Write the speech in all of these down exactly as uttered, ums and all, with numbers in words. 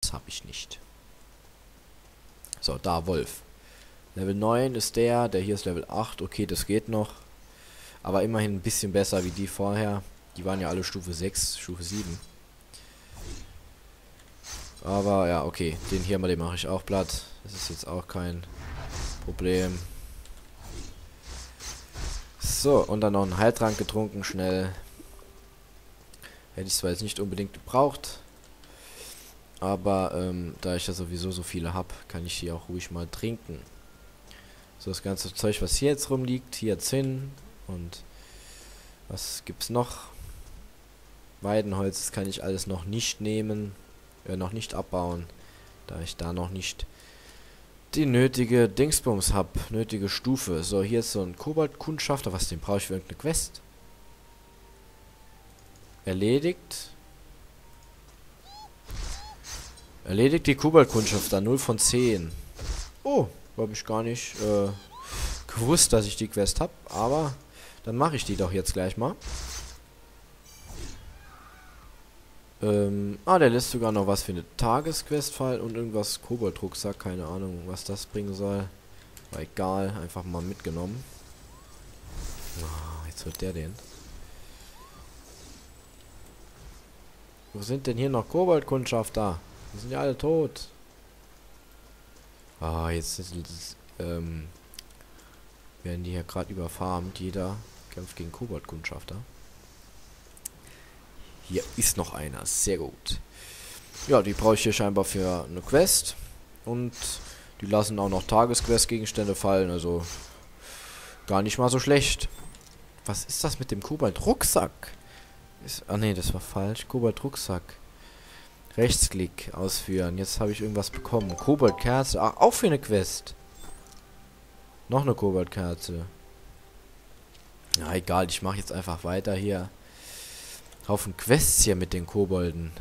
Das habe ich nicht. So, da, Wolf. Level neun ist der, der hier ist Level acht. Okay, das geht noch. Aber immerhin ein bisschen besser wie die vorher. Die waren ja alle Stufe sechs, Stufe sieben. Aber ja, okay. Den hier mal, den mache ich auch platt. Das ist jetzt auch kein Problem. So, und dann noch einen Heiltrank getrunken, schnell. Hätte ich zwar jetzt nicht unbedingt gebraucht. Aber ähm, da ich ja sowieso so viele habe, kann ich die auch ruhig mal trinken. So, das ganze Zeug, was hier jetzt rumliegt, Hyazin und was gibt's noch? Weidenholz, das kann ich alles noch nicht nehmen, äh, noch nicht abbauen, da ich da noch nicht die nötige Dingsbums habe, nötige Stufe. So, hier ist so ein Koboldkundschafter, was den brauche ich für irgendeine Quest? Erledigt. Erledigt die Koboldkundschafter, null von zehn. Oh, habe ich gar nicht äh, gewusst, dass ich die Quest habe, aber dann mache ich die doch jetzt gleich mal. Ähm, ah, der lässt sogar noch was für eine Tagesquest fallen und irgendwas Kobold-Rucksack, keine Ahnung, was das bringen soll. War egal, einfach mal mitgenommen. Oh, jetzt wird der den. Wo sind denn hier noch Kobold-Kundschafter? Die sind ja alle tot. Ah, jetzt ist, ähm, werden die hier gerade überfarmt. Jeder kämpft gegen Kobold-Kundschafter. Hier ist noch einer. Sehr gut. Ja, die brauche ich hier scheinbar für eine Quest. Und die lassen auch noch Tagesquest-Gegenstände fallen. Also gar nicht mal so schlecht. Was ist das mit dem Kobold-Rucksack? Ah ne, das war falsch. Kobold-Rucksack. Rechtsklick ausführen. Jetzt habe ich irgendwas bekommen. Koboldkerze. Ach, auch für eine Quest. Noch eine Koboldkerze. Ja, egal. Ich mache jetzt einfach weiter hier. Haufen Quests hier mit den Kobolden.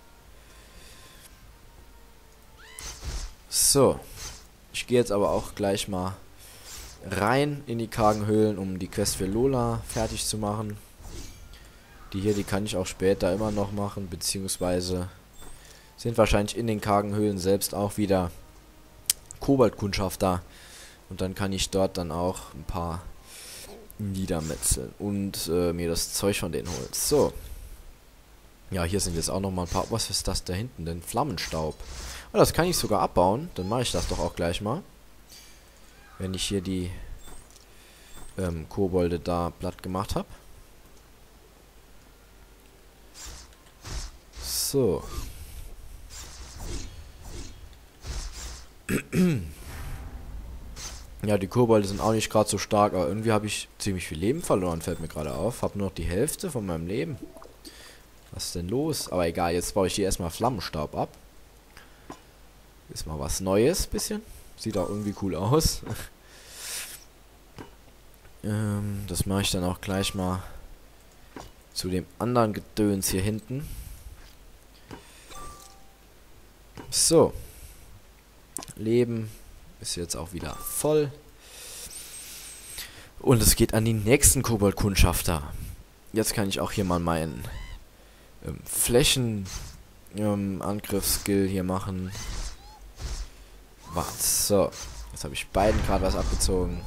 So. Ich gehe jetzt aber auch gleich mal rein in die kargen Höhlen, um die Quest für Lola fertig zu machen. Die hier, die kann ich auch später immer noch machen, beziehungsweise sind wahrscheinlich in den kargen Höhlen selbst auch wieder Koboldkundschafter. Und dann kann ich dort dann auch ein paar niedermetzeln und äh, mir das Zeug von denen holen. So. Ja, hier sind jetzt auch noch mal ein paar... Was ist das da hinten denn? Flammenstaub. Oh, das kann ich sogar abbauen. Dann mache ich das doch auch gleich mal. Wenn ich hier die ähm, Kobolde da platt gemacht habe. So. Ja, die Kobolde sind auch nicht gerade so stark, aber irgendwie habe ich ziemlich viel Leben verloren, fällt mir gerade auf. Habe nur noch die Hälfte von meinem Leben. Was ist denn los? Aber egal, jetzt baue ich hier erstmal Flammenstaub ab. Ist mal was Neues, bisschen. Sieht auch irgendwie cool aus. ähm, das mache ich dann auch gleich mal zu dem anderen Gedöns hier hinten. So. Leben ist jetzt auch wieder voll. Und es geht an die nächsten Koboldkundschafter. Jetzt kann ich auch hier mal meinen ähm, Flächen-Angriff-Skill ähm, hier machen. Was? So. Jetzt habe ich beiden gerade was abgezogen.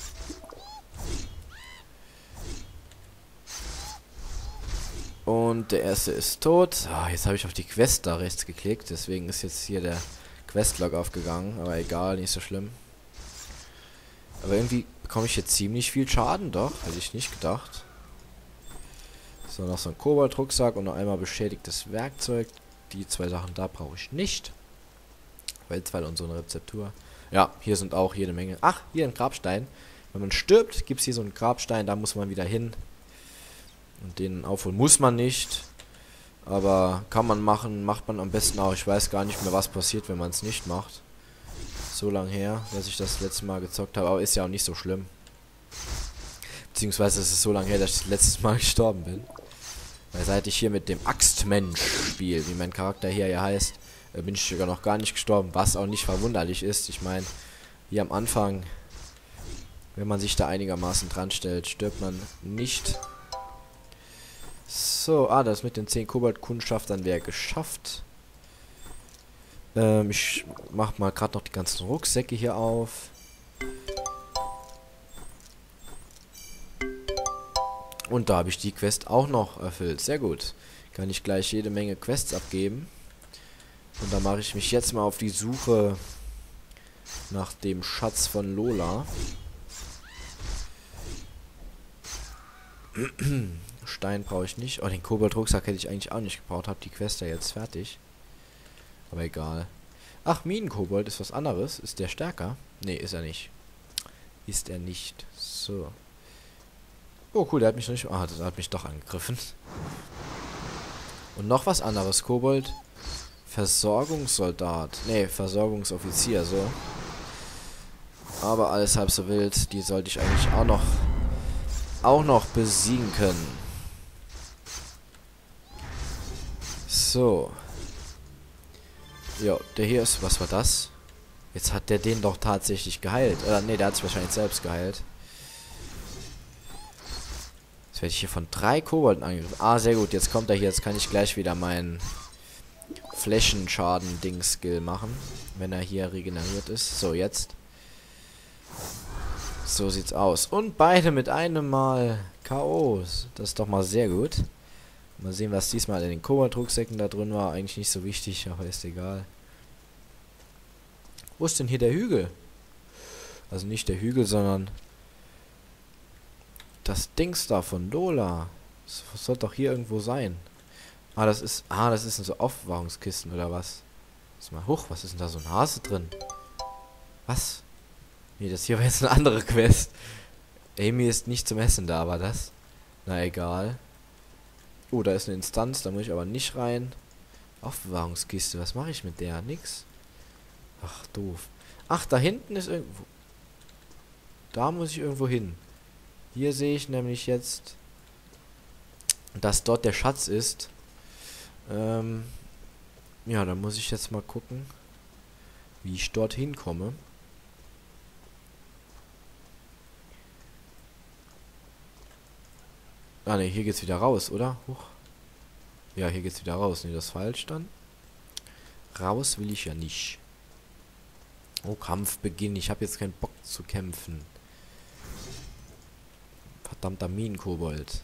Und der erste ist tot. Ah, jetzt habe ich auf die Quest da rechts geklickt. Deswegen ist jetzt hier der Questlog aufgegangen. Aber egal, nicht so schlimm. Aber irgendwie bekomme ich jetzt ziemlich viel Schaden, doch. Hätte ich nicht gedacht. So, noch so ein Kobold-Rucksack und noch einmal beschädigtes Werkzeug. Die zwei Sachen da brauche ich nicht. Weltweil und so eine Rezeptur. Ja, hier sind auch jede Menge. Ach, hier ein Grabstein. Wenn man stirbt, gibt es hier so einen Grabstein. Da muss man wieder hin. Und den aufholen muss man nicht. Aber kann man machen. Macht man am besten auch. Ich weiß gar nicht mehr, was passiert, wenn man es nicht macht. So lange her, dass ich das letzte Mal gezockt habe. Aber ist ja auch nicht so schlimm. Beziehungsweise ist es so lange her, dass ich das letzte Mal gestorben bin. Weil seit ich hier mit dem Axtmensch spiele, wie mein Charakter hier ja heißt, äh, bin ich sogar noch gar nicht gestorben. Was auch nicht verwunderlich ist. Ich meine, hier am Anfang, wenn man sich da einigermaßen dran stellt, stirbt man nicht. So, ah, das mit den zehn Kobold-Kundschaftern wäre geschafft. Ähm, ich mach mal gerade noch die ganzen Rucksäcke hier auf. Und da habe ich die Quest auch noch erfüllt. Sehr gut. Kann ich gleich jede Menge Quests abgeben. Und da mache ich mich jetzt mal auf die Suche nach dem Schatz von Lola. Stein brauche ich nicht. Oh, den Kobold-Rucksack hätte ich eigentlich auch nicht gebraucht. Habe die Quest ja jetzt fertig. Aber egal. Ach, Minenkobold ist was anderes. Ist der stärker? Nee, ist er nicht. Ist er nicht. So. Oh, cool, der hat mich noch nicht... Ah, der hat mich doch angegriffen. Und noch was anderes, Kobold. Versorgungssoldat. Nee, Versorgungsoffizier, so. Aber alles halb so wild. Die sollte ich eigentlich auch noch... auch noch besiegen können. So. Jo, der hier ist... Was war das? Jetzt hat der den doch tatsächlich geheilt. Oder nee, der hat sich wahrscheinlich selbst geheilt. Jetzt werde ich hier von drei Kobolden angegriffen. Ah, sehr gut. Jetzt kommt er hier. Jetzt kann ich gleich wieder meinen Flächenschaden-Ding-Skill machen. Wenn er hier regeneriert ist. So, jetzt. So sieht's aus. Und beide mit einem Mal K Os. Das ist doch mal sehr gut. Mal sehen, was diesmal in den Kobold-Rucksäcken da drin war. Eigentlich nicht so wichtig, aber ist egal. Wo ist denn hier der Hügel? Also nicht der Hügel, sondern das Dings da von Lola. Das sollte doch hier irgendwo sein. Ah, das ist... Ah, das ist in so Aufbewahrungskisten oder was? Ist mal hoch, was ist denn da so ein Hase drin? Was? Nee, das hier war jetzt eine andere Quest. Amy ist nicht zum Essen da, aber das... Na egal. Oh, da ist eine Instanz, da muss ich aber nicht rein. Aufbewahrungskiste, was mache ich mit der? Nix. Ach, doof. Ach, da hinten ist irgendwo... Da muss ich irgendwo hin. Hier sehe ich nämlich jetzt, dass dort der Schatz ist. Ähm, ja, dann muss ich jetzt mal gucken, wie ich dort hinkomme. Ah ne, hier geht's wieder raus, oder? Huch. Ja, hier geht's wieder raus. Ne, das ist falsch dann. Raus will ich ja nicht. Oh, Kampfbeginn. Ich habe jetzt keinen Bock zu kämpfen. Verdammter Minenkobold.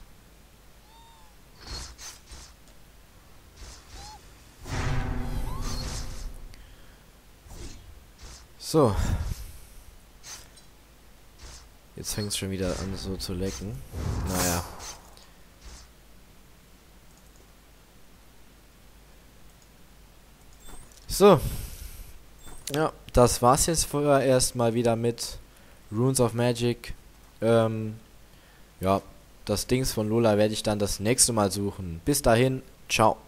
So. Jetzt fängt es schon wieder an so zu lecken. Naja. So. Ja, das war's jetzt vorerst mal wieder mit Runes of Magic. Ähm, ja, das Dings von Lola werde ich dann das nächste Mal suchen. Bis dahin, ciao.